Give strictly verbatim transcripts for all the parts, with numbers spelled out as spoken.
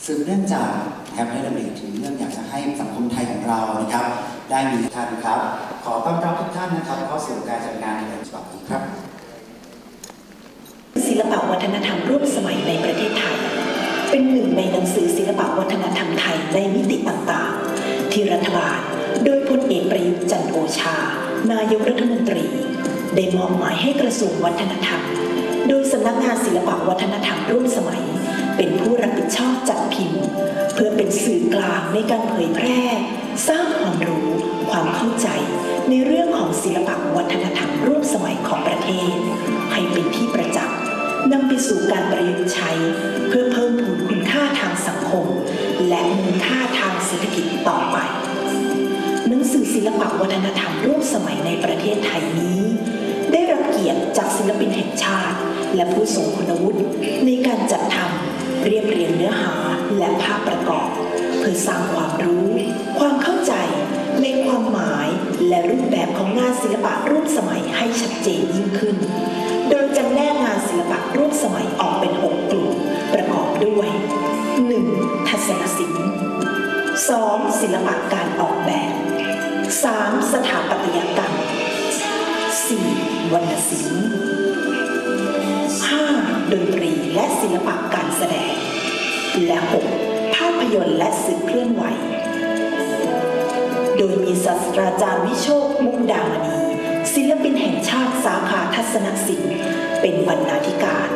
สืบเนื่องจากนะครับได้ดำเนินถึงเรื่องอยากจะให้สังคมไทยของเรานะครับได้มีท่านครับขอต้อนรับทุกท่านนะครับเข้าสู่การจัดงานในฉบับนี้ครับศิลปวัฒนธรรมร่วมสมัยในประเทศไทยเป็นหนึ่งในหนังสือศิลปวัฒนธรรมไทยในมิติต่างๆที่รัฐบาลโดยพลเอกประยุทธ์จันทร์โอชานายกรัฐมนตรีได้มอบหมายให้กระทรวงวัฒนธรรมโดยสำนักงานศิลปวัฒนธรรมร่วมสมัยเป็นผู้รับผิดชอบจัดพิมพ์เพื่อเป็นสื่อกลางในการเผยแพร่สร้างความรู้ความเข้าใจในเรื่องของศิลปวัฒนธรรมร่วมสมัยของประเทศให้เป็นที่ประจักษ์นำไปสู่การประยุกต์ใช้เพื่อเพิ่มพูนคุณค่าทางสังคมและมูลค่าทางเศรษฐกิจต่อไปหนังสือศิลปวัฒนธรรมร่วมสมัยในประเทศไทยนี้ได้รับเกียรติจากศิลปินแห่งชาติและผู้ทรงคุณวุฒิในการจัดทำเรียบเรียงเนื้อหาและภาพประกอบเพื่อสร้างความรู้ความเข้าใจในความหมายและรูปแบบของงานศิลปะร่วมสมัยให้ชัดเจนยิ่งขึ้นโดยจำแนกงานศิลปะร่วมสมัยออกเป็นหกกลุ่มประกอบด้วย หนึ่ง. ทัศนศิลป์ สอง. ศิลปะการออกแบบ สาม. สถาปัตยกรรม สี่. วรรณศิลป์ ห้า. ดนตรีและศิลปะการแสดงและ หก. ภาพยนตร์และสื่อเคลื่อนไหวโดยมีศาสตราจารย์วิโชคมุกดามณีศิลปินแห่งชาติสาขาทัศนศิลป์เป็นบรรณาธิการ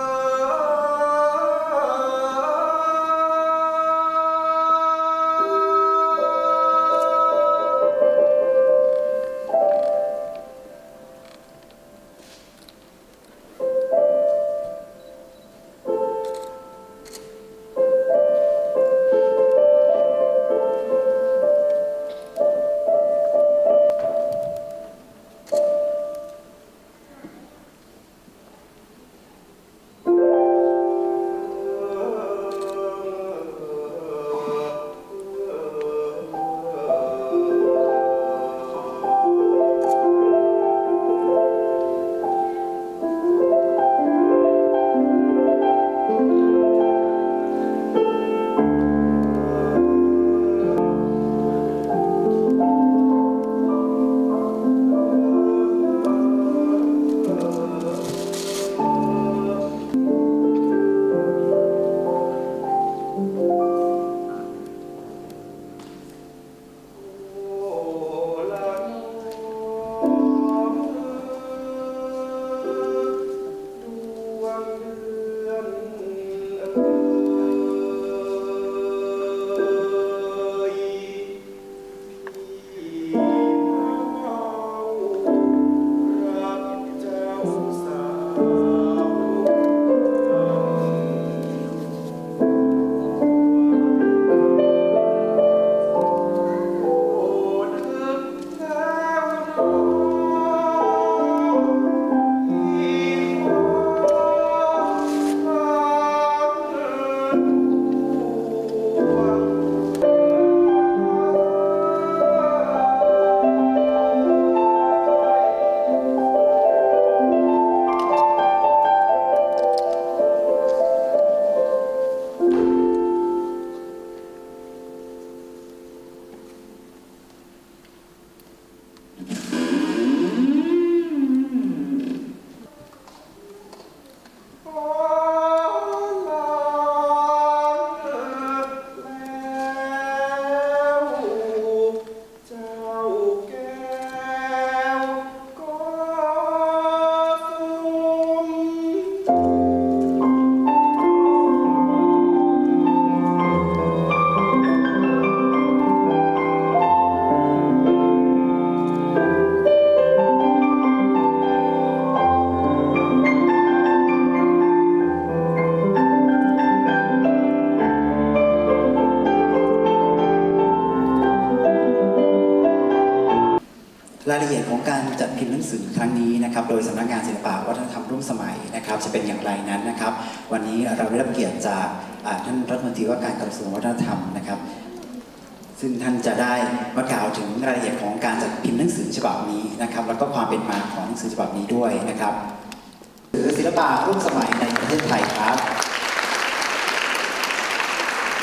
รายละเอียดของการจัดพิมพ์หนังสือครั้งนี้นะครับโดยสำนักงานศิลปวัฒนธรรมร่วมสมัยนะครับจะเป็นอย่างไรนั้นนะครับวันนี้เราได้รับเกียรติจากท่านรัฐมนตรีว่าการกระทรวงวัฒนธรรมนะครับซึ่งท่านจะได้มากล่าวถึงรายละเอียดของการจัดพิมพ์หนังสือฉบับนี้นะครับแล้วก็ความเป็นมาของหนังสือฉบับนี้ด้วยนะครับหรือศิลปะร่วมสมัยในประเทศไทยครับ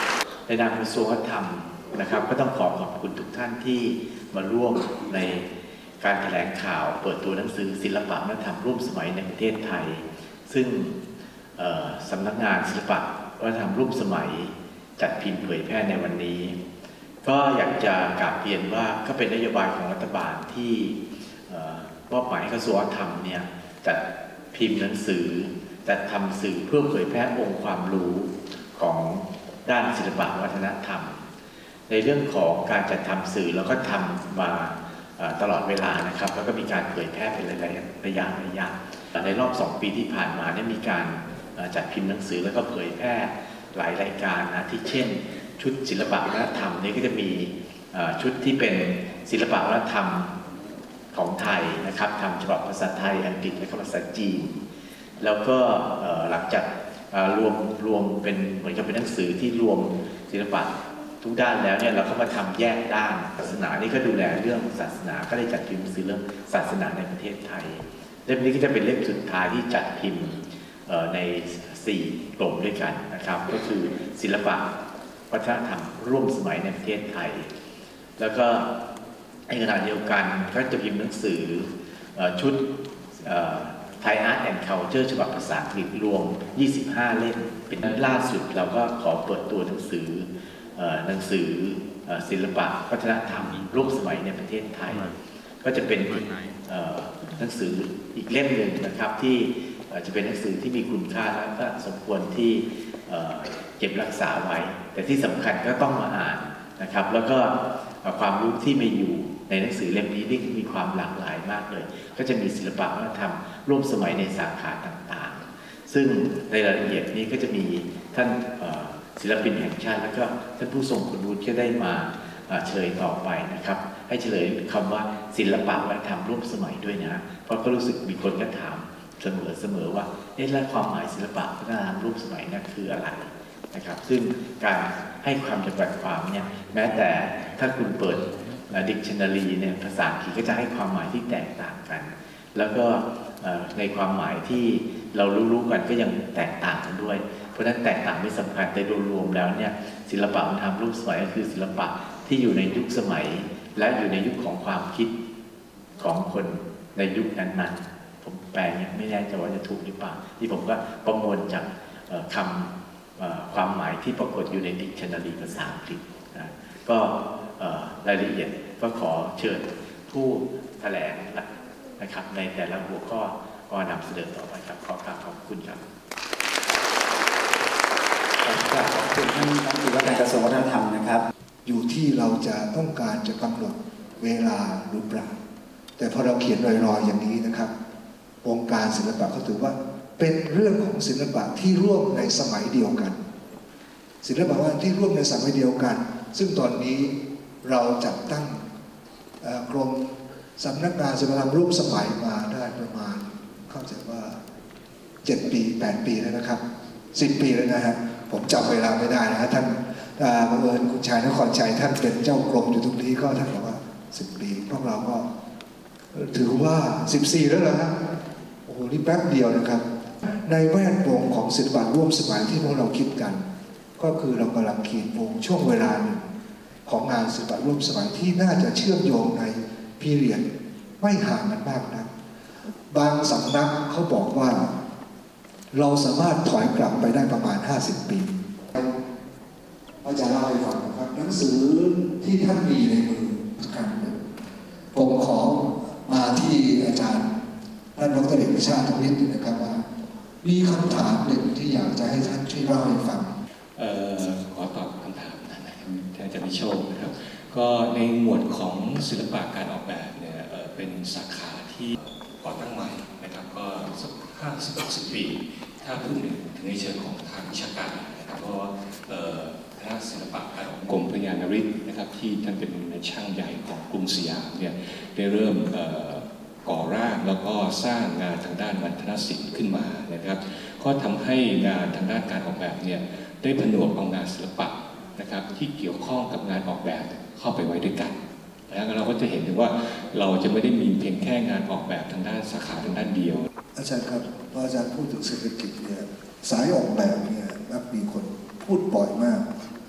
ในนามกระทรวงวัฒนธรรมนะครับก็ต้องขอขอบคุณทุกท่านที่มาร่วมในการแถลงข่าวเปิดตัวหนังสือศิลปะวัฒนธรรมร่วมสมัยในประเทศไทยซึ่งสำนักงานศิลปะวัฒนธรรมร่วมสมัยจัดพิมพ์เผยแพร่ในวันนี้ก็อยากจะกราบเรียนว่าก็เป็นนโยบายของรัฐบาลที่มอบหมายให้กระทรวงวัฒนธรรมเนี่ยจัดพิมพ์หนังสือจัดทำสื่อเพื่อเผยแพร่องค์ความรู้ของด้านศิลปะวัฒนธรรมในเรื่องของการจัดทำสื่อแล้วก็ทำมาตลอดเวลานะครับแล้วก็มีการเผยแพร่เป็นระยะระยะระยะในรอบสองปีที่ผ่านมาเนี่ยมีการจัดพิมพ์หนังสือแล้วก็เผยแพร่หลายรายการนะที่เช่นชุดศิลปะวัฒนธรรมนี่ก็จะมีชุดที่เป็นศิลปะวัฒนธรรมของไทยนะครับทำฉบับภาษาไทยอังกฤษและภาษาจีนแล้วก็หลังจากรวมรวมเป็นเหมือนกับเป็นหนังสือที่รวมศิลปะทุกด้านแล้วเนี่ยเราก็มาทำแยกด้านศาสนานี่ก็ดูแลเรื่องศาสนาก็ได้จัดพิมพ์หนังสือเรื่องศาสนาในประเทศไทยเล่มนี้ก็จะเป็นเล่มสุดท้ายที่จัดพิมพ์ในสี่กลุ่มด้วยกันนะครับก็คือศิลปะวัฒนธรรมร่วมสมัยในประเทศไทยแล้วก็ในขณะเดียวกันก็จะพิมพ์หนังสือชุดไทยอาร์ตแอนด์คัลเจอร์ฉบับภาษาอังกฤษรวมยี่สิบห้าเล่มเป็นล่าสุดเราก็ขอเปิดตัวหนังสือหนังสือศิลปะวัฒนธรรมร่วมสมัยในประเทศไทยก็จะเป็นหนังสืออีกเล่มหนึ่งนะครับที่จะเป็นหนังสือที่มีคุณค่าและก็สมควรที่เก็บรักษาไว้แต่ที่สำคัญก็ต้องมาอ่านนะครับแล้วก็ความรู้ที่มีอยู่ในหนังสือเล่มนี้ที่มีความหลากหลายมากเลยก็จะมีศิลปะวัฒนธรรมร่วมสมัยในสาขาต่างๆซึ่งในรายละเอียดนี้ก็จะมีท่านศิลปินแห่งชาติและก็ท่านผู้ทรงคุณวุฒิก็ได้มาเฉลยต่อไปนะครับให้เฉลยคำว่าศิลปะวัฒนธรรมร่วมสมัยด้วยนะเพราะก็รู้สึกมีคนก็ถามเสมอเสมอว่าเอ๊ะแล้วความหมายศิลปะวัฒนธรรมร่วมสมัยนั้นคืออะไรนะครับซึ่งการให้ความจำกัดความเนี่ยแม้แต่ถ้าคุณเปิดdictionary เนี่ยภาษาอังกฤษก็จะให้ความหมายที่แตกต่างกันแล้วก็ในความหมายที่เรารู้ๆกันก็ยังแตกต่างกันด้วยเพราะฉะนั้นแตกต่างไม่สำคัญแต่โดยรวมแล้วเนี่ยศิลปะวัฒนธรรมร่วมสมัยก็คือศิลปะที่อยู่ในยุคสมัยและอยู่ในยุคของความคิดของคนในยุคนั้นๆผมแปลเนี่ยไม่แน่ใจว่าจะถูกหรือเปล่าที่ผมก็ประมวลจากคำความหมายที่ปรากฏอยู่ใน dictionary ภาษาอังกฤษนะก็รายละเอียดก็ขอเชิญผู้แถลงนะครับในแต่ละหัวข้อก็นำเสนอต่อไปครับขอกราบขอบคุณครับขอบคุณท่านรัฐมนตรีว่าการกระทรวงวัฒนธรรมนะครับอยู่ที่เราจะต้องการจะกำหนดเวลาหรือเปล่าแต่พอเราเขียนลอยๆอย่างนี้นะครับวงการศิลปะเขาถือว่าเป็นเรื่องของศิลปะที่ร่วมในสมัยเดียวกันศิลปะที่ร่วมในสมัยเดียวกันซึ่งตอนนี้เราจัดตั้งกรมสำนักงานศิลปกรรมร่วมสมัยมาได้ประมาณเข้าใจว่าเจ็ดปีแปดปีแล้วนะครับสิบปีแล้วนะฮะผมจำเวลาไม่ได้นะฮะท่านบังเอิญคุณชายนครชัยท่านเป็นเจ้ากรมอยู่ตรงนี้ก็ท่านบอกว่าสิบปีพวกเราก็ถือว่าสิบสี่แล้วเหรอฮะโอ้โหนี่แป๊บเดียวนะครับในแวดวงของศิลปะร่วมสมัยที่พวกเราคิดกันก็คือเรากำลังขีดวงช่วงเวลาหนึ่งของงานศิลปะร่วมสมัยที่น่าจะเชื่อมโยงในพีเรียดไม่ห่างกันมากนะบางสำนักเขาบอกว่าเราสามารถถอยกลับไปได้ประมาณห้าสิบปีอาจารย์เล่าให้ฟังนะครับหนังสือที่ท่านมีในมือกันผมขอมาที่อาจารย์ท่านดร.เอกชาติทวิทย์นะครับว่ามีคำถามหนึ่งที่อยากจะให้ท่านช่วยเล่าให้ฟังเอ่อขอตอบคำถามนะครับอาจารย์มิโชคนะครับก็ในหมวดของศิลปะการออกแบบเนี่ยเป็นสาขาที่ก่อตั้งใหม่นะครับก็สักห้าสิบหกสิบปีถ้าพูดถึงในเชิงของทางวิชาการนะครับเพราะว่าคณะศิลปะการออกกรมพระยานริศนะครับที่ท่านเป็นช่างใหญ่ของกรุงสยามเนี่ยได้เริ่มก่อร่างแล้วก็สร้างงานทางด้านวัฒนศิลป์ขึ้นมานะครับก็ทำให้งานทางด้านการออกแบบเนี่ยได้ผนวกเอางานศิลปะนะครับที่เกี่ยวข้องกับงานออกแบบเข้าไปไว้ด้วยกันแล้วเราก็จะเห็นถึงว่าเราจะไม่ได้มีเพียงแค่งานออกแบบทางด้านสาขาทางด้านเดียวอาจารย์ครับพออาจารย์พูดถึงเศรษฐกิจเนี่ยสายออกแบบเนี่ยมักมีคนพูดบ่อยมาก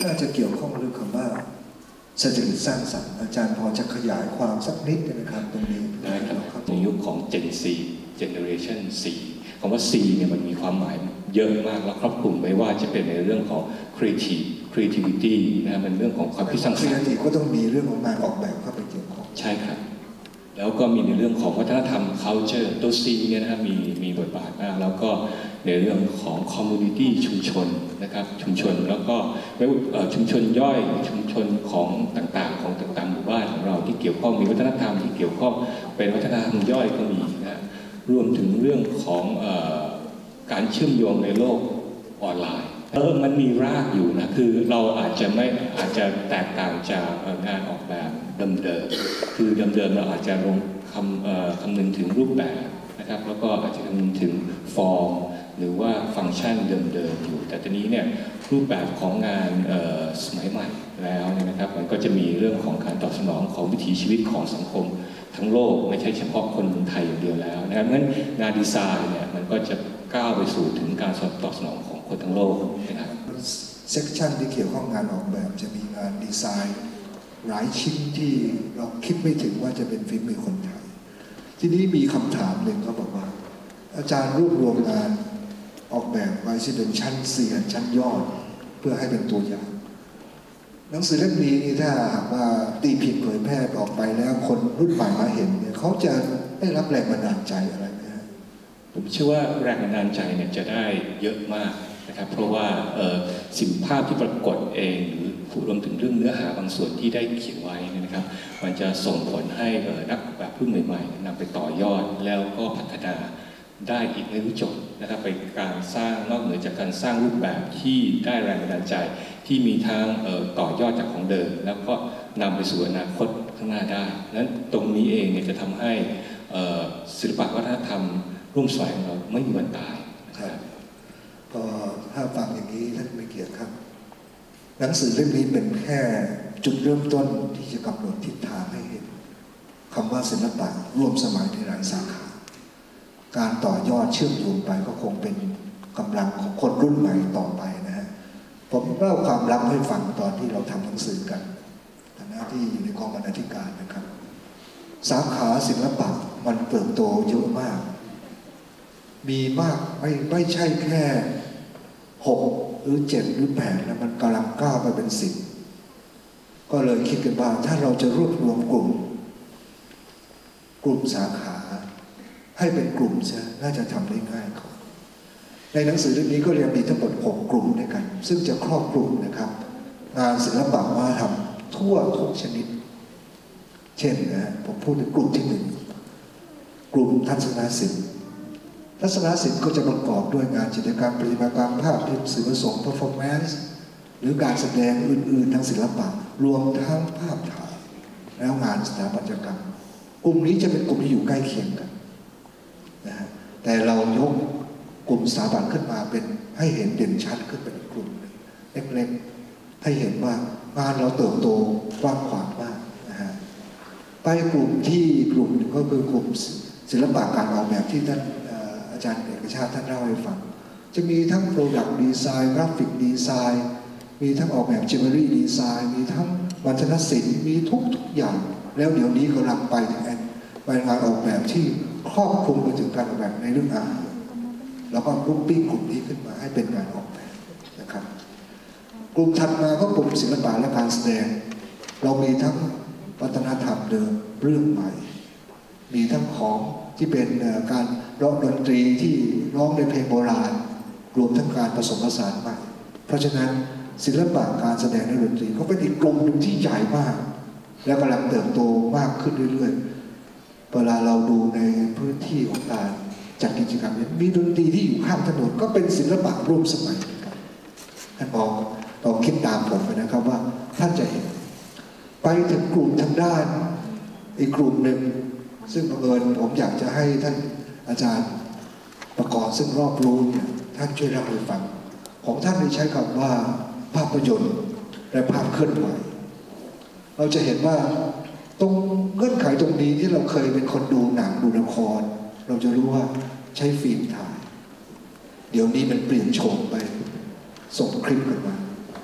น่าจะเกี่ยวข้องเรื่องคำว่าเศรษฐกิจสร้างสรรค์อาจารย์พอจะขยายความสักนิดนะครับตรงนี้ได้ครับในยุคของ Gen Z Generation โฟร์ คำว่า C เนี่ยมันมีความหมายเยอะมากและครอบคลุมไม่ว่าจะเป็นในเรื่องของ creative creativity นะมันเรื่องของความคิดสร้างสรรค์ creative ก็ต้องมีเรื่องของการออกแบบเข้าไปเกี่ยวข้องใช่ครับแล้วก็มีในเรื่องของวัฒนธรรม culture ตัว C เนี่ยนะครับมีมีบทบาทมากแล้วก็ในเรื่องของ community ชุมชนนะครับชุมชนแล้วก็ชุมชนย่อยชุมชนของต่างๆของต่างๆหมู่บ้านของเราที่เกี่ยวข้องมีวัฒนธรรมที่เกี่ยวข้องเป็นวัฒนธรรมย่อยก็มีนะรวมถึงเรื่องของเอ่อการเชื่อมโยงในโลกออนไลน์เออมันมีรากอยู่นะคือเราอาจจะไม่อาจจะแตกต่างจากงานออกแบบเดิมๆคือเดิมๆเราอาจจะลงคำคำนึงถึงรูปแบบนะครับแล้วก็อาจจะคำนึงถึงฟอร์มหรือว่าฟังก์ชันเดิมๆอยู่แต่ตอนนี้เนี่ยรูปแบบของงานสมัยใหม่แล้วเนี่ยนะครับมันก็จะมีเรื่องของการตอบสนองของวิถีชีวิตของสังคมทั้งโลกไม่ใช่เฉพาะคนไทยอย่างเดียวแล้วนะครับงั้นงานดีไซน์เนี่ยมันก็จะก้าวไปสู่ถึงการตอบสนองของคนทั้งโลกนะครับเซกชันที่เกี่ยวข้องงานออกแบบจะมีงานดีไซน์หลายชิ้นที่เราคิดไม่ถึงว่าจะเป็นฝีมือคนไทยทีนี้มีคำถามหนึ่งเขาบอกว่าอาจารย์รวบรวมงานออกแบบไว้ที่เป็นชั้นเสียชั้นยอดเพื่อให้เป็นตัวอย่างหนังสือเล่มนี้นี่ถ้าหากว่าตีพิมพ์เผยแพร่ออกไปแล้วคนรุ่นใหม่มาเห็นเนี่ยเขาจะได้รับแรงบันดาลใจอะไรไหมฮะผมเชื่อว่าแรงบันดาลใจเนี่ยจะได้เยอะมากนะครับเพราะว่าสิ่งภาพที่ปรากฏเองหรือรวมถึงเรื่องเนื้อหาบางส่วนที่ได้เขียนไว้นะครับมันจะส่งผลให้นักออกแบบรุ่นใหม่ๆนำไปต่อยอดแล้วก็พัฒนาได้อีกไม่รู้จบนะครับไปการสร้างนอกเหนือจากการสร้างรูปแบบที่ได้แรงบันดาลใจที่มีทางต่อยอดจากของเดิมแล้วก็นำไปสู่อนาคตข้างหน้าได้นั้นตรงนี้เองเนี่ยจะทำให้ศิลปะวัฒนธรรมร่วมสมัยของเราไม่มีวันตายครับก็ถ้าฟังอย่างนี้ท่านไม่เกียรติครับหนังสือเล่มนี้เป็นแค่จุดเริ่มต้นที่จะกำหนดทิศทางให้เห็นคำว่าศิลปะร่วมสมัยในหลายสาขาการต่อยอดเชื่อมโยงไปก็คงเป็นกำลังของคนรุ่นใหม่ต่อไปนะฮะผมเล่าความลับให้ฟังตอนที่เราทำหนังสือกันฐานะที่อยู่ในกองบรรณาธิการนะครับสาขาศิลปะมันเติบโตเยอะมากมีมากไม่ไม่ใช่แค่หกหรือเจ็ดหรือแปดแล้วมันกำลังก้าวไปเป็นสิบก็เลยคิดกันว่าถ้าเราจะรวบรวมกลุ่มกลุ่มสาขาให้เป็นกลุ่มใช่น่าจะทำได้ง่ายกว่าในหนังสือเล่มนี้ก็เรียนมีทั้งหมดหกกลุ่มด้วยกันซึ่งจะครอบคลุมนะครับงานศิลปะวัฒนธรรมทั่วทุกชนิดเช่นนะผมพูดถึงกลุ่มที่หนึ่งกลุ่มทัศนศิลป์ทัศนศิลป์ก็จะประกอบด้วยงานจิตรกรรมประติมากรรมภาพพิมพ์สื่อผสม performance หรือการแสดงอื่นๆทางศิลปะรวมทั้งภาพถ่ายแล้วงานสถาปัตยกรรมกลุ่มนี้จะเป็นกลุ่มที่อยู่ใกล้เคียงกันนะฮะแต่เรายกกลุ่มสถาปัตย์ขึ้นมาเป็นให้เห็นเด่นชัดขึ้นเป็นกลุ่มเล็กๆให้เห็นว่างานเราเติบโตกว้างขวางมากนะฮะไปกลุ่มที่กลุ่มหนึ่งก็คือกลุ่มศิลปะการออกแบบที่ท่านอาจารย์เอกชาติท่านเล่าให้ฟังจะมีทั้ง Product Design Graphic Design มีทั้งออกแบบ Jewelry Design มีทั้งวัฒนศิลป์มีทุกทุกอย่างแล้วเดี๋ยวนี้กำลังไปถึงไปงานออกแบบที่ครอบคลุมไปถึงการออกแบบในเรื่องอาหารแล้วก็รูปปิ้งกลุ่มนี้ขึ้นมาให้เป็นงานออกแบบนะครับกลุ่มถัดมาก็กลุ่มศิลปะและการแสดงเรามีทั้งวัฒนธรรมเดิมเรื่องใหม่มีทั้งของที่เป็นการร้องดนตรีที่ร้องในเพลงโบราณรวมทั้งการผสมผสานใหม่เพราะฉะนั้นศิลปะการแสดงในดนตรีก็เป็นอีกกลุ่มหนึ่งที่ใหญ่มากและกำลังเติบโตมากขึ้นเรื่อยๆเวลาเราดูในพื้นที่ของการจัดกิจกรรมนี้มีดนตรีที่อยู่ข้างถนนก็เป็นศิลปะร่วมสมัยนะครับท่านลองลองคิดตามผมไปนะครับว่าท่านจะเห็นไปถึงกลุ่มทางด้านอีกกลุ่มหนึ่งซึ่งบังเอิญผมอยากจะให้ท่านอาจารย์ประกอบซึ่งรอบรู้เนี่ยท่านช่วยเล่าให้ฟังของท่านได้ใช้คำว่าภาพยนตร์และภาพเคลื่อนไหวเราจะเห็นว่าตรงเงื่อนไขตรงนี้ที่เราเคยเป็นคนดูหนังดูละครเราจะรู้ว่าใช้ฟิล์มถ่ายเดี๋ยวนี้มันเปลี่ยนโฉมไปส่งคลิปกันมา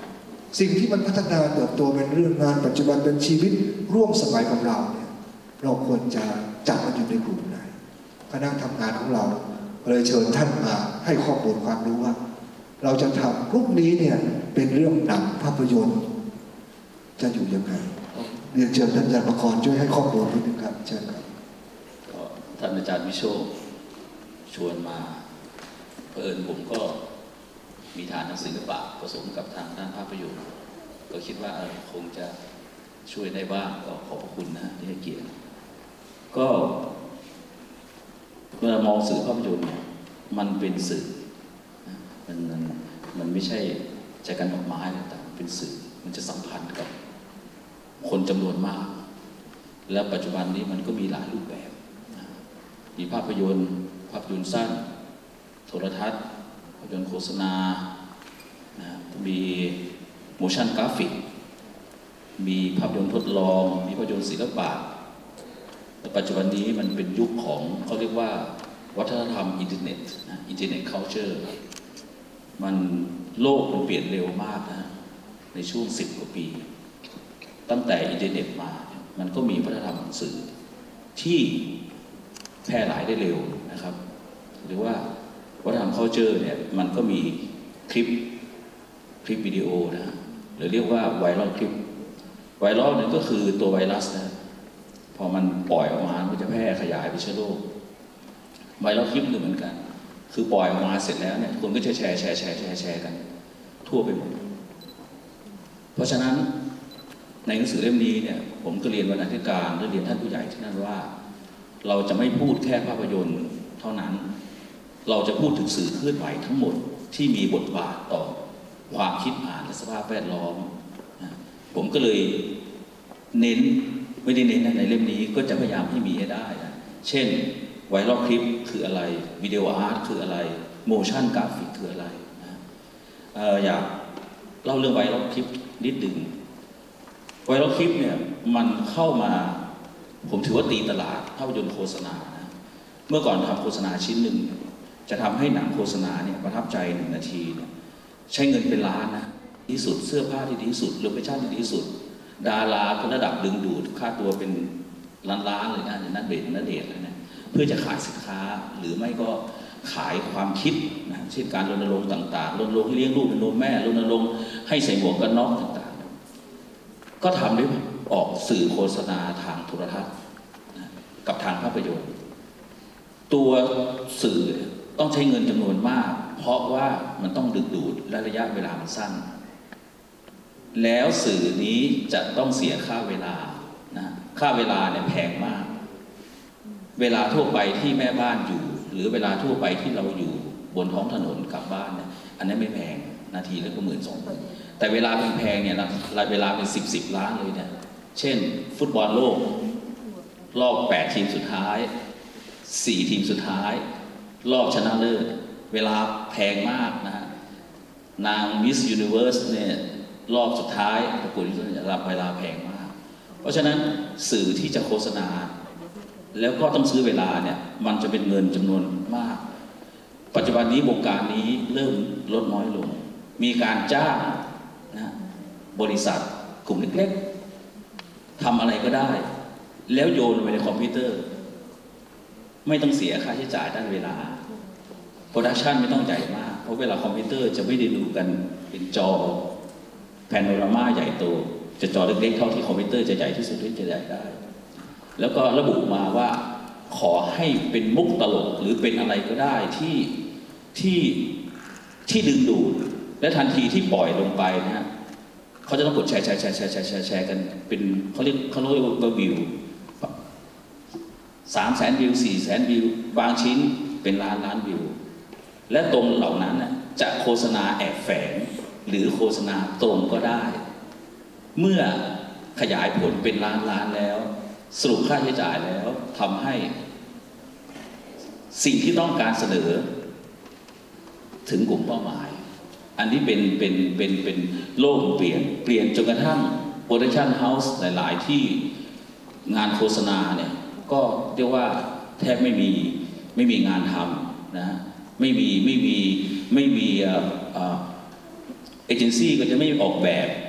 สิ่งที่มันพัฒนาเติบโตเป็นเรื่องงานปัจจุบันเป็นชีวิตร่วมสมัยของเราเนี่ยเราควรจะจัดมันอยู่ในกลุ่มไหนคณะทำงานของเราเลยเชิญท่านมาให้ข้อมูลความรู้ว่าเราจะทำกลุ่มนี้เนี่ยเป็นเรื่องหนังภาพยนตร์จะอยู่ยังไงเรียนเชิญท่านอาจารย์ประกรณ์ช่วยให้ข้อมูลนิดนึงครับเชิญครับท่านอาจารย์วิโชคชวนมาเผอิญผมก็มีฐานทางศิลปะผสมกับทางด้านภาพยนตร์ก็คิดว่าคงจะช่วยได้บ้างก็ขอบพระคุณนะที่ให้เกียรติก็เมื่อมองสื่อภาพยนตร์มันเป็นสื่อมันมันมันไม่ใช่ใจกันดอกไม้ต่างๆเป็นสื่อมันจะสัมพันธ์กับคนจำนวนมากและปัจจุบันนี้มันก็มีหลายรูปแบบมีภาพยนตร์ภาพยนตร์สั้นโทรทัศน์ภาพยนตร์โฆษณานะมี motion graphic มีภาพยนตร์ทดลองมีภาพยนตร์ศิลปะแต่ปัจจุบันนี้มันเป็นยุคของเขาเรียกว่าวัฒนธรรมอินเทอร์เน็ตนะอินเทอร์เน็ต culture มันโลกมันเปลี่ยนเร็วมากนะในช่วงสิบกว่าปีตั้งแต่อินเทอร์เน็ตมามันก็มีวัฒนธรรมสื่อที่แพร่หลายได้เร็วนะครับหรือว่าวัฒนธรรม culture เนี่ยมันก็มีคลิปคลิปวิดีโอนะหรือเรียกว่าไวรัลคลิปไวรัลเนี่ยก็คือตัวไวรัสนะพอมันปล่อยออกมามันจะแพร่ขยายไปเชื้อโรคไวรัลคลิปก็เหมือนกันคือปล่อยออกมาเสร็จแล้วเนี่ยคนก็จะแชร์แชร์แชร์แชร์แชร์กันทั่วไปหมดเพราะฉะนั้นในหนังสือเล่มนี้เนี่ยผมก็เรียนบรรณาธิการและเรียนท่านผู้ใหญ่ที่นั่นว่าเราจะไม่พูดแค่ภาพยนตร์เท่านั้นเราจะพูดถึงสื่อเคลื่อนไหวทั้งหมดที่มีบทบาทต่อความคิดอ่านและสภาพแวดล้อมผมก็เลยเน้นไม่ได้เน้นในเล่มนี้ก็จะพยายามให้มีให้ได้นะเช่นไวรัลคลิปคืออะไรวิดีโออาร์ตคืออะไรโมชั่นกราฟิกคืออะไรนะเอ่ออยากเล่าเรื่องไวรัลคลิปนิดหนึ่งไวรัลคลิปเนี่ยมันเข้ามาผมถือว่าตีตลาดภาพยนตร์โฆษณานะเมื่อก่อนทำโฆษณาชิ้นหนึ่งจะทำให้หนังโฆษณาเนี่ยประทับใจหนึ่งนาทีเนี่ยใช้เงินเป็นล้านนะที่สุดเสื้อผ้าที่ดีที่สุดโลเคชั่นที่ดีที่สุดดาราก็ระดับดึงดูดค่าตัวเป็นล้านๆเลยนะอย่างนัดเดทนัดเดทเลยนะเพื่อจะขายสินค้าหรือไม่ก็ขายความคิดนะเช่นการรณรงค์ต่างๆรณรงค์ให้เลี้ยงลูกเป็นนมแม่รณรงค์ให้ใส่หมวกกันน็อกต่างๆก็ทำด้วยออกสื่อโฆษณาทางโทรทัศน์นะกับทางภาพยนตร์ตัวสื่อต้องใช้เงินจำนวนมากเพราะว่ามันต้องดึงดูดและระยะเวลามันสั้นแล้วสื่อนี้จะต้องเสียค่าเวลานะค่าเวลาเนี่ยแพงมากเวลาทั่วไปที่แม่บ้านอยู่หรือเวลาทั่วไปที่เราอยู่บนท้องถนนกลับบ้านเนี่ยอันนี้ไม่แพงนาทีละก็หมื่นสองพันแต่เวลาแพงๆเนี่ยเวลาเป็นสิบสิบล้านเลยเนี่ยเช่นฟุตบอลโลกรอบแปดทีมสุดท้ายสี่ทีมสุดท้ายรอบชนะเลิศเวลาแพงมากนะนางมิสยูนิเวิร์สเนี่ยรอบสุดท้ายประกวดรับเวลาแพงมากเพราะฉะนั้นสื่อที่จะโฆษณาแล้วก็ต้องซื้อเวลาเนี่ยมันจะเป็นเงินจำนวนมากปัจจุบันนี้วงการนี้เริ่มลดน้อยลงมีการจ้างนะบริษัทกลุ่มเล็กๆทำอะไรก็ได้แล้วโยนไปในคอมพิวเตอร์ไม่ต้องเสียค่าใช้จ่ายด้านเวลาโปรดักชันไม่ต้องใหญ่มากเพราะเวลาคอมพิวเตอร์จะไม่ได้ดูกันเป็นจอแพนโนรามาใหญ่โตจะจอเล็กๆเท่าที่คอมพิวเตอร์จะใหญ่ที่สุดที่จะใหญ่ได้แล้วก็ระบุมาว่าขอให้เป็นมุกตลกหรือเป็นอะไรก็ได้ที่ที่ที่ดึงดูดและทันทีที่ปล่อยลงไปนะฮะเขาจะต้องกดแชร์แชร์แชร์แชร์แชร์แชร์แชร์กันเป็นเขาเรียกเขาเรียกว่าวิวสามแสนวิวสี่แสนวิวบางชิ้นเป็นล้านล้านวิวและตรงเหล่านั้นจะโฆษณาแอบแฝงหรือโฆษณาตรงก็ได้เมื่อขยายผลเป็นล้านล้านแล้วสรุปค่าใช้จ่ายแล้วทำให้สิ่งที่ต้องการเสนอถึงกลุ่มเป้าหมายอันนี้เป็นเป็นเป็นเป็นโลกเปลี่ยนเปลี่ยนจนกระทั่งโปรดักชั่นเฮาส์หลายๆที่งานโฆษณาเนี่ยก็เรียกว่าแทบไม่มีไม่มีงานทำนะไม่มีไม่มีไม่มีเอเจนซี่ก็จะไม่ออกแบบ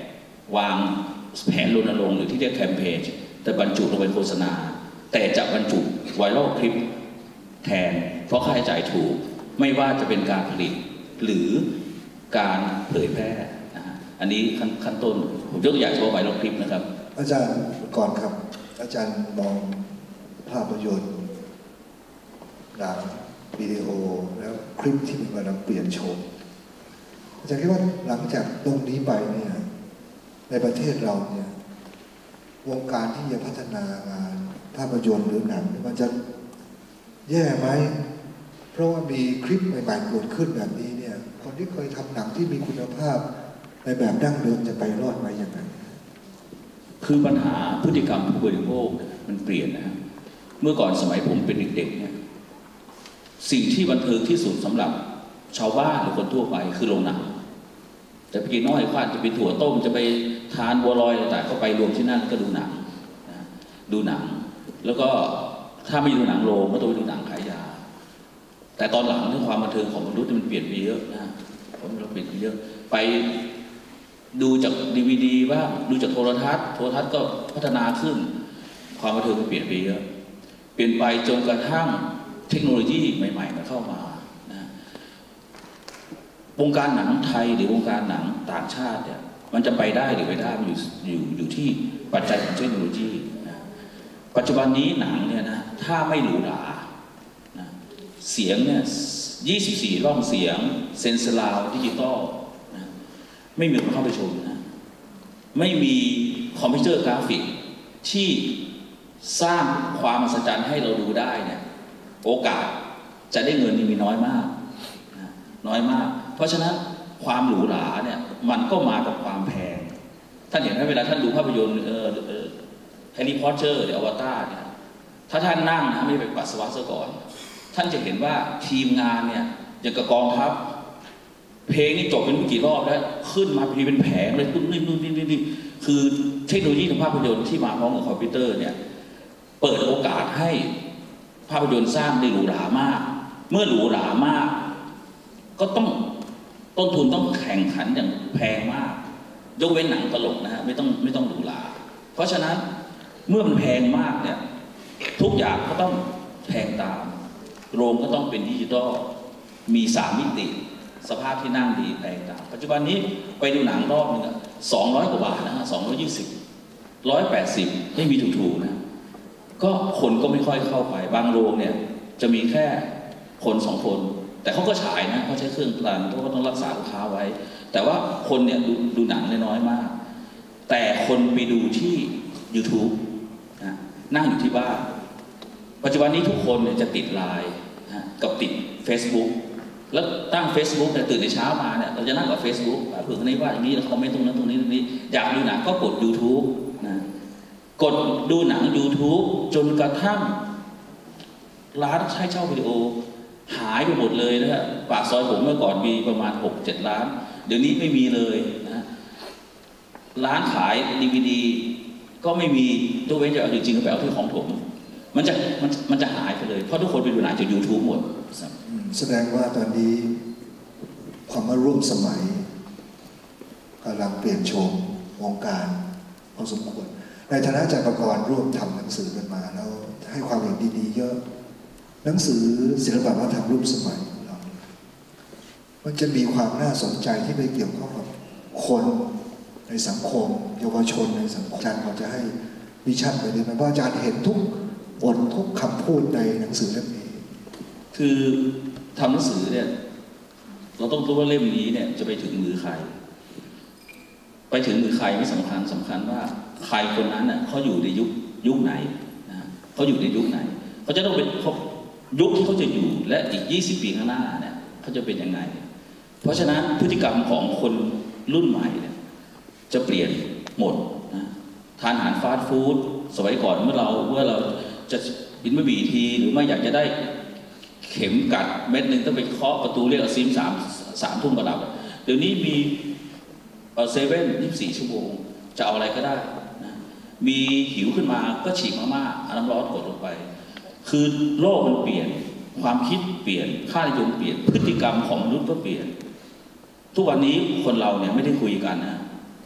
วางแผนรณรงค์หรือที่เรียกแคมเปญแต่บรรจุลงไปโฆษณาแต่จะบรรจุไวรัลคลิปแทนเพราะค่าใช้จ่ายถูกไม่ว่าจะเป็นการผลิตหรือการเผยแพร่นะฮะอันนี้ขั้นขั้นต้นผมยกตัวอย่างเฉพาะไวรัลคลิปนะครับอาจารย์ก่อนครับอาจารย์มองภาพยนตร์หนังวิดีโอแล้วคลิปที่มันกำลังเปลี่ยนโฉมอาจารย์คิดว่าหลังจากตรงนี้ไปเนี่ยในประเทศเราเนี่ยวงการที่จะพัฒนางานภาพยนตร์หรือหนังมันจะแย่ไหมเพราะว่ามีคลิปใหม่ๆเกิดขึ้นแบบนี้เนี่ยคนที่เคยทำหนังที่มีคุณภาพในแบบดั้งเดิมจะไปรอดไหมอย่างไรคือปัญหาพฤติกรรมผู้บริโภคมันเปลี่ยนนะเมื่อก่อนสมัยผมเป็นเด็กๆเนี่ยสิ่งที่บันเทิงที่สุดสำหรับชาวบ้านหรือคนทั่วไปคือโรงหนังจะไปกินน้อยควานจะไปถั่วต้มจะไปทานบัวลอยต่างๆก็ไปรวมที่นั่นก็ดูหนังนะดูหนังแล้วก็ถ้าไม่ดูหนังโรงก็ต้องไปดูหนังขายยาแต่ตอนหลังเรื่องความบันเทิงของมนุษย์มันเปลี่ยนไปเยอะนะผมเราเปลี่ยนไปเยอะไปดูจากดีวีดีบ้างดูจากโทรทัศน์โทรทัศน์ก็พัฒนาขึ้นความบันเทิงมันเปลี่ยนไปเยอะเปลี่ยนไปจนกระทั่งเทคโนโลยีใหม่ๆมาเข้ามานะวงการหนังไทยหรือวงการหนังต่างชาติเนี่ยมันจะไปได้หรือไม่ได้มันอยู่อยู่อยู่ที่ปัจจัยของเทคโนโลยีนะปัจจุบันนี้หนังเนี่ยนะถ้าไม่หรูหรานะเสียงเนี่ยยี่สิบสี่ร่องเสียงเซนเซอร์ราวดิจิตอลนะไม่มีคนเข้าไปชมนะไม่มีคอมพิวเตอร์กราฟิกที่สร้างความมหัศจรรย์ให้เราดูได้เนี่ยโอกาสจะได้เงินนี่มีน้อยมากนะน้อยมากเพราะฉะนั้นความหรูหราเนี่ยมันก็มากับความแพงท่านเห็นไหมเวลาท่านดูภาพยนตร์เออเออแฮร์รี่พอตเตอร์หรืออวตารเนี่ยถ้าท่านนั่งนะไม่ไปปัสสาวะซะก่อนท่านจะเห็นว่าทีมงานเนี่ยอย่างกับกองทัพเพลงนี่จบเป็นกี่รอบแล้วขึ้นมาพีเป็นแผงเลยนู่นนี่นู่นนี่นี่คือเทคโนโลยีทางภาพยนตร์ที่มาพร้อมกับคอมพิวเตอร์เนี่ยเปิดโอกาสให้ภาพยนตร์สร้างได้หรูหรามากเมื่อหรูหรามากก็ต้องต้นทุนต้องแข่งขันอย่างแพงมากยกเว้นหนังตลกนะฮะไม่ต้องไม่ต้องหรูหราเพราะฉะนั้นเมื่อมันแพงมากเนี่ยทุกอย่างก็ต้องแพงตามโรงก็ต้องเป็นดิจิตอลมีสามมิติสภาพที่นั่งดีแพงตามปัจจุบันนี้ไปดูหนังรอบนึงสองร้อยกว่าบาทนะฮะสองร้อยยี่สิบร้อยแปดสิบไม่มีถูกๆนะก็คนก็ไม่ค่อยเข้าไปบางโรงเนี่ยจะมีแค่คนสองคนแต่เขาก็ฉายนะเขาใช้เครื่องกลั่นเขาก็ต้องรักษาลูกค้าไว้แต่ว่าคนเนี่ยดูดูหนังน้อยมากแต่คนไปดูที่ YouTube นะนั่งอยู่ที่บ้านปัจจุบันนี้ทุกคนเนี่ยจะติดไลน์นะกับติด Facebook แล้วตั้ง Facebook เนี่ยตื่นในเช้ามาเนี่ยเราจะนั่งกับ Facebook เผื่อคนนี้ว่าอย่างนี้แล้วคอมเมนต์ตรงนั้นตรงนี้ตรงนี้อยากดูหนังก็กด YouTube นะกดดูหนัง YouTube จนกระทั่งร้านให้เช่าวิดีโอหายไปหมดเลยนะฮะปากซอยผมเมื่อก่อนมีประมาณ หกเจ็ด ร้านเดี๋ยวนี้ไม่มีเลยนะร้านขาย ดี วี ดี ก็ไม่มีตัวเว้นจะเอาจริงๆก็ไปเอาที่ของผมมันจะมันมันจะหายไปเลยเพราะทุกคนไปดูหนังจาก YouTube หมดแสดงว่าตอนนี้ความว่าร่วมสมัยกำลังเปลี่ยนโฉมวงการพอสมควรในฐานะอาจารย์ประกรณ์ร่วมทำหนังสือกันมาแล้วให้ความเห็นดีๆเยอะหนังสือศิลปะวัฒนธรรมร่วมสมัยของเรามันจะมีความน่าสนใจที่ไปเกี่ยวข้องกับคนในสังคมเยาวชนในสังคมอาจารย์เราจะให้วิชั่นไปเลยไหมว่าอาจารย์เห็นทุกบททุกคำพูดในหนังสือเล่มนี้คือทำหนังสือเนี่ยเราต้องรู้ว่าเล่มนี้เนี่ยจะไปถึงมือใครไปถึงมือใครไม่สำคัญสำคัญว่าใครคนนั้นน่ะเขาอยู่ในยุคยุคไหนนะเขาอยู่ในยุคไหนเขาจะต้องเป็นยุคที่เขาจะอยู่และอีกยี่สิบปีข้างหน้าเนี่ยเขาจะเป็นยังไงเพราะฉะนั้นพฤติกรรมของคนรุ่นใหม่เนี่ยจะเปลี่ยนหมดนะทานอาหารฟาสต์ฟู้ดสมัยก่อนเมื่อเราเมื่อเราจะกินบะหมี่ทีหรือไม่อยากจะได้เข็มกัดเม็ดหนึ่งต้องไปเคาะประตูเรียกเอาซิมสามสามทุ่มกระดับเดี๋ยวนี้มีเซเว่นยี่สิบสี่ชั่วโมงจะเอาอะไรก็ได้นะมีหิวขึ้นมาก็ฉีกมาม่าเอาน้ำร้อนกดลงไปคือโลกมันเปลี่ยนความคิดเปลี่ยนค่านิยมเปลี่ยนพฤติกรรมของมนุษย์ก็เปลี่ยนทุกวันนี้คนเราเนี่ยไม่ได้คุยกันนะ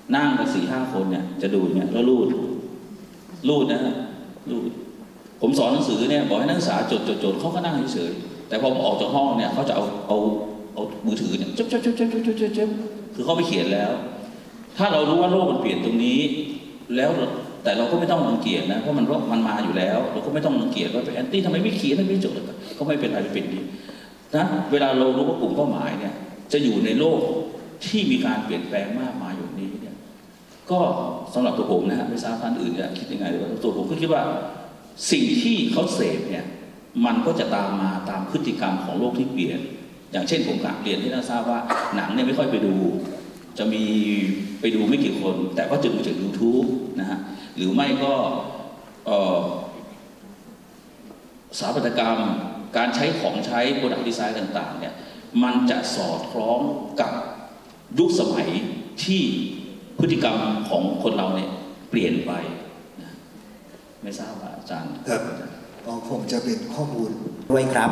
นั่งกันสี่ห้าคนเนี่ยจะดูอย่างเงี้ยแล้วรูดรูดนะรูดผมสอนหนังสือเนี่ยบอกให้นักศึกษาจดจดจดเขาก็นั่งเฉยๆแต่พอผมออกจากห้องเนี่ยเขาจะเอาเอาเอามือถือเนี่ยจ๊บจ๊บจ๊บจ๊บจ๊บจ๊บจ๊บคือเขาไปเขียนแล้ว ถ้าเรารู้ว่าโลกมันเปลี่ยนตรงนี้แล้วแต่เราก็ไม่ต้องรังเกียจนะเพราะมันมันมาอยู่แล้วเราก็ไม่ต้องรังเกียจว่าไปแอนตี้ทำไมไม่เขียนทำไมไม่จดก็ไม่เป็นไรเป็นดีนะเวลาเรารู้ว่ากลุ่มเป้าหมายเนี่ยจะอยู่ในโลกที่มีการเปลี่ยนแปลงมากมายอยู่นี้เนี่ยก็สำหรับตัวผมนะฮะไม่ทราบท่านอื่นเนี่ยคิดยังไงแต่ว่าตัวผมก็คิดว่าสิ่งที่เขาเสพเนี่ยมันก็จะตามมาตามพฤติกรรมของโลกที่เปลี่ยนอย่างเช่นผมกลับเรียนที่น่าทราบว่าหนังเนี่ยไม่ค่อยไปดูจะมีไปดูไม่กี่คนแต่ก็จะดูจาก ยูทูบ นะฮะหรือไม่ก็สถาปัตยกรรมการใช้ของใช้โปรดักต์ดีไซน์ต่างๆเนี่ยมันจะสอดคล้องกับยุคสมัยที่พฤติกรรมของคนเราเนี่ยเปลี่ยนไปนะไม่ทราบว่าอาจารย์ครับคงจะเป็นข้อมูลด้วยครับ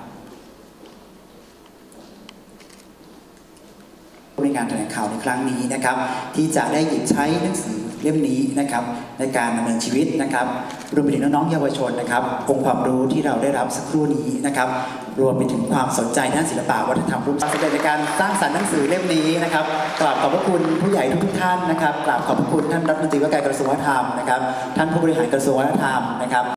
ในการแถลงข่าวในครั้งนี้นะครับที่จะได้หยิบใช้หนังสือเล่มนี้นะครับในการดำเนินชีวิตนะครับรวมไปถึงน้องๆเยาวชนนะครับองค์ความรู้ที่เราได้รับสักครู่นี้นะครับรวมไปถึงความสนใจด้านศิลปะวัฒนธรรมร่วมสำเร็จในการสร้างสรรค์หนังสือเล่มนี้นะครับกราบขอบพระคุณผู้ใหญ่ทุกท่านนะครับกราบขอบพระคุณท่านรัฐมนตรีว่าการกระทรวงวัฒนธรรมนะครับท่านผู้บริหารกระทรวงวัฒนธรรมนะครับ